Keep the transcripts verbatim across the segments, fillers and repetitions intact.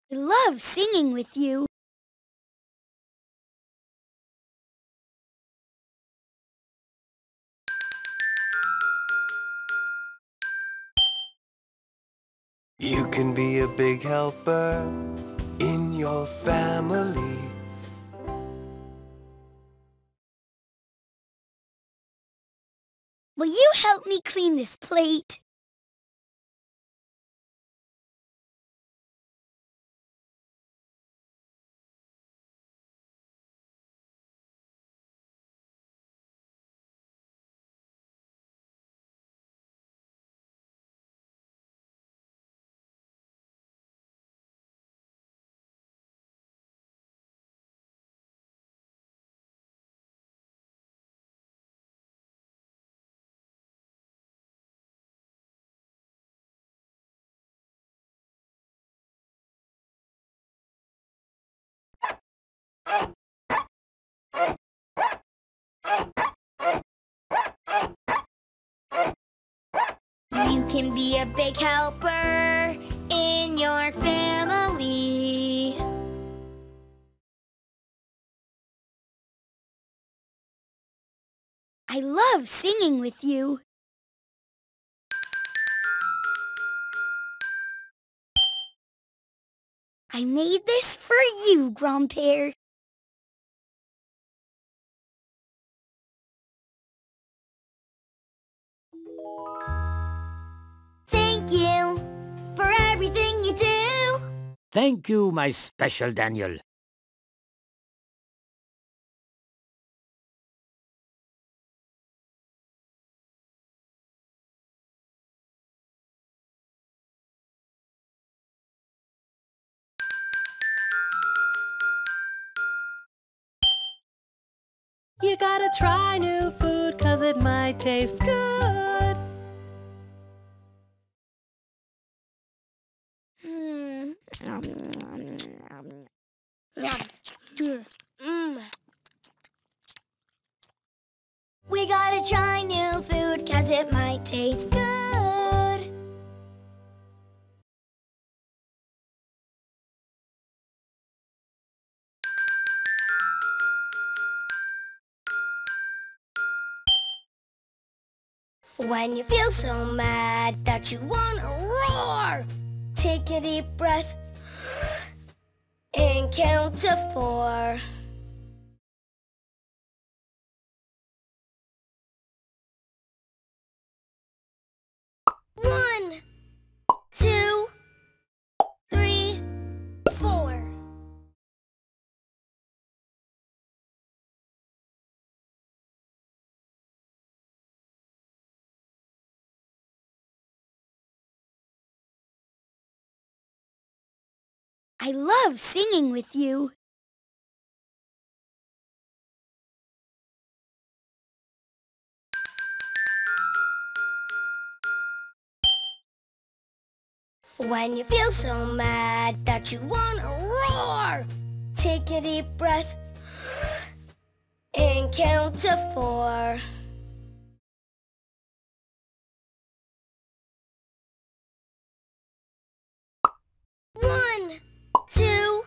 I love singing with you. You can be a big helper in your family. Will you help me clean this plate? You can be a big helper in your family. I love singing with you. I made this for you, Grandpere. Thank you for everything you do. Thank you, my special Daniel. You gotta try new food, cause it might taste good. Hmm. Mm. We gotta try new food, cause it might taste good. When you feel so mad that you wanna roar, take a deep breath and count to four. One, two, three, four. I love singing with you. When you feel so mad that you wanna roar, take a deep breath and count to four. One, two,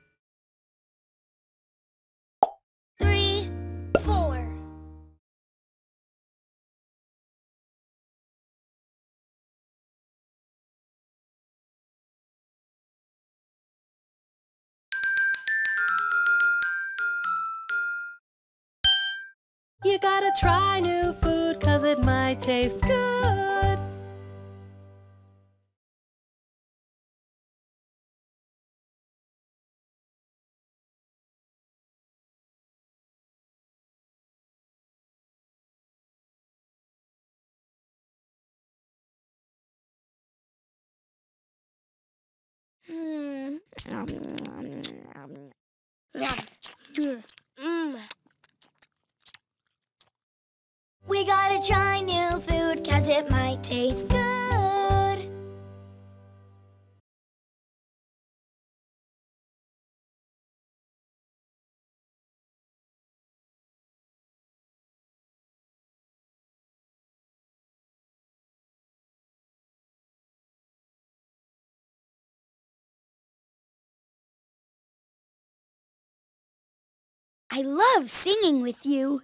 three, four. You gotta try new food, cause it might taste good. Hmm. Mm. We gotta try new food, cause it might taste good. I love singing with you.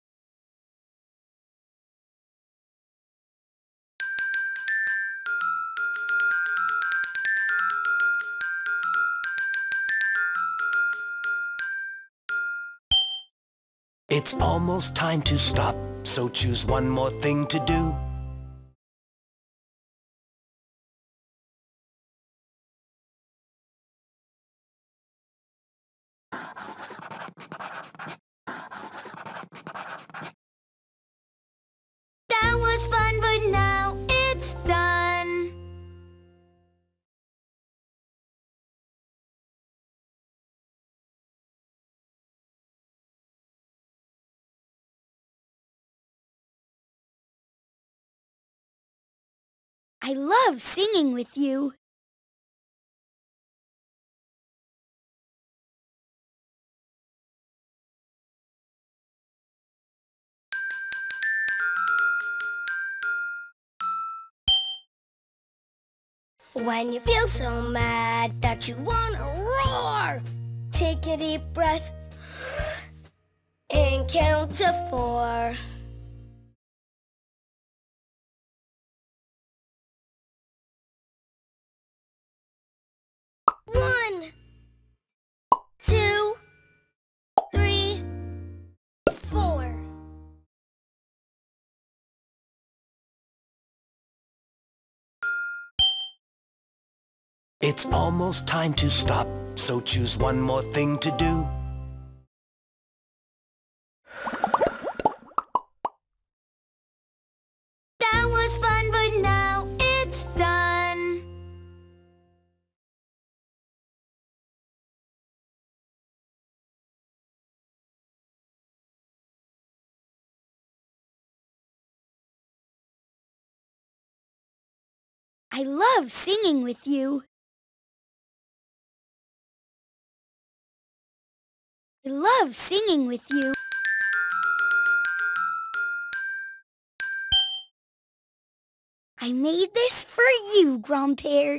It's almost time to stop, so choose one more thing to do. That was fun, but now it's done. I love singing with you. When you feel so mad that you want to roar, take a deep breath and count to four. One, two, three, four. It's almost time to stop, so choose one more thing to do. That was fun, but now it's done. I love singing with you. I love singing with you. I made this for you, Grandpere.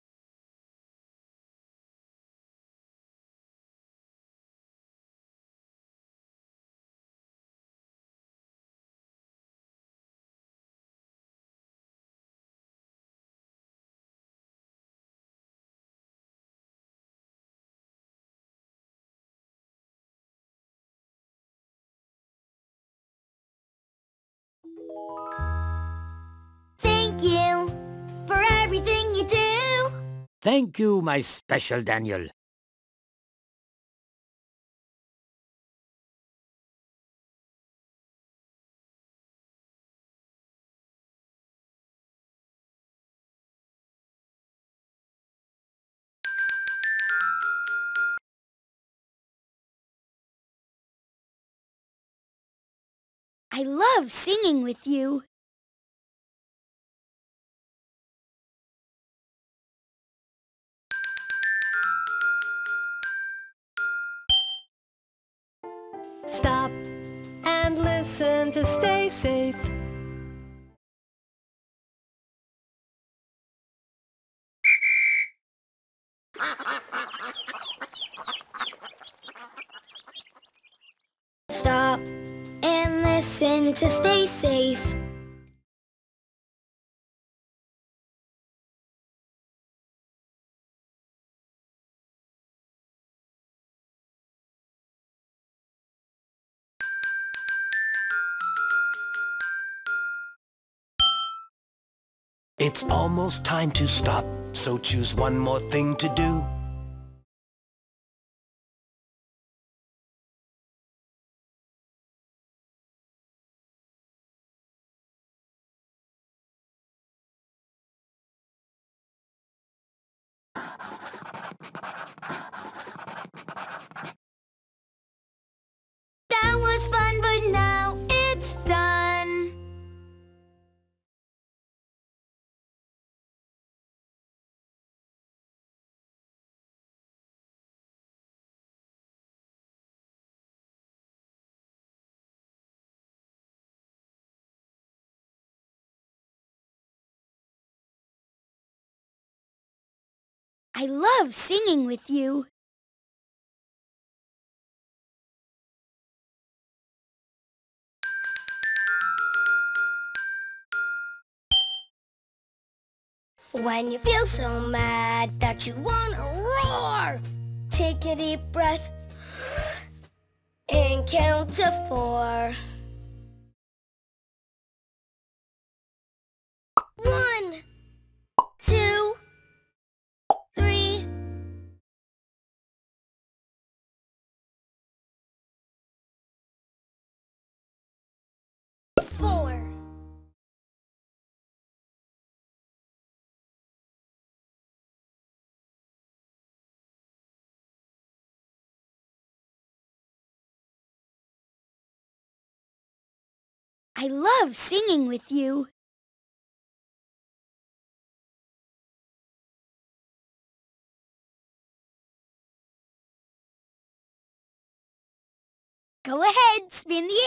Thank you for everything you do. Thank you, my special Daniel. I love singing with you. Stop and listen to stay safe. Stop and listen to stay safe. It's almost time to stop, so choose one more thing to do. That was fun, but now it's done. I love singing with you. When you feel so mad that you wanna roar, take a deep breath and count to four. One, two, three, four. I love singing with you. Go ahead, spin the